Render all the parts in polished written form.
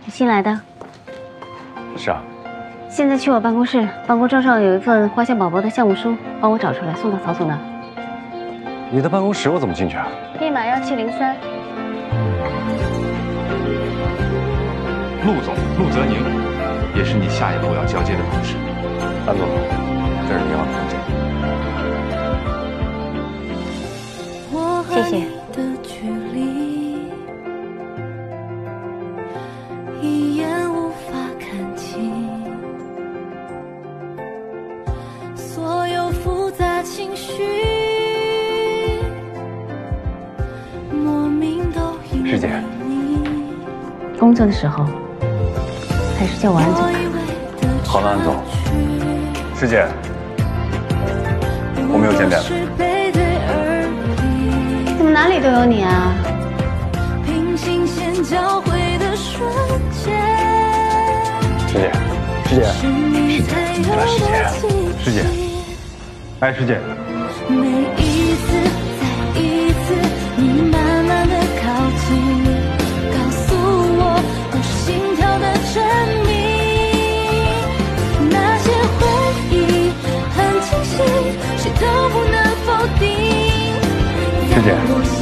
新来的。 是啊。 现在去我办公室，办公桌上有一份花香宝宝的项目书，帮我找出来送到曹总那儿。 你的办公室我怎么进去啊？ 密码1703。 陆总，陆泽宁，也是你下一步要交接的同事。 安总，这是你要的文件。 谢谢。 一眼无法看清，所有复杂情绪，莫名都因为师姐， 工作的时候还是叫我安总。 好了，安总。师姐，我们又见面了。 怎么哪里都有你啊？ 平行线交汇的瞬间， 师姐，师姐，师姐，哎，师姐。 每一次，再一次，你慢慢的靠近，告诉我我心跳的真谜。那些回忆很清晰，谁都不能否定。 师姐，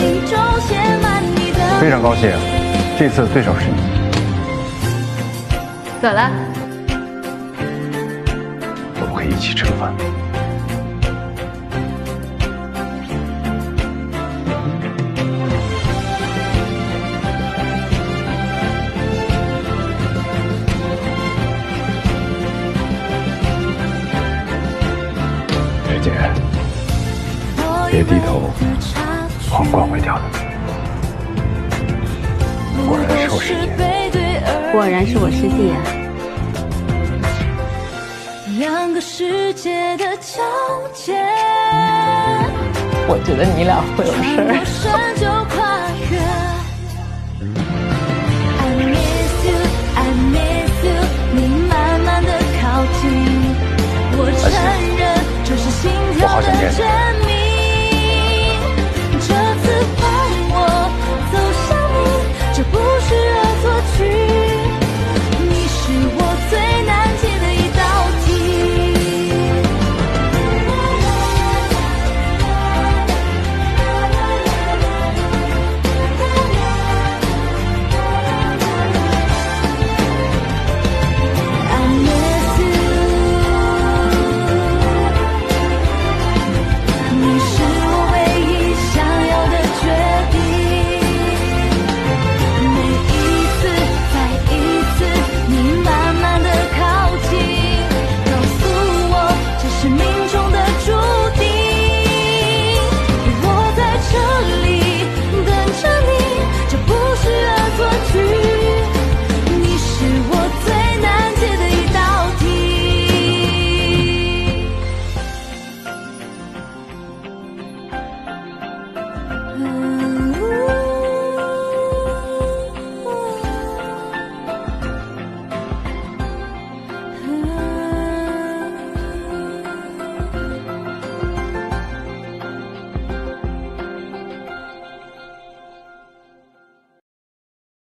非常高兴，这次对手是你。 走了。 我们可以一起吃个饭。师姐，别低头，皇冠会掉的。果然是我师姐， 果然是我师弟啊！ 两个世界的交界， 我觉得你俩会有事儿。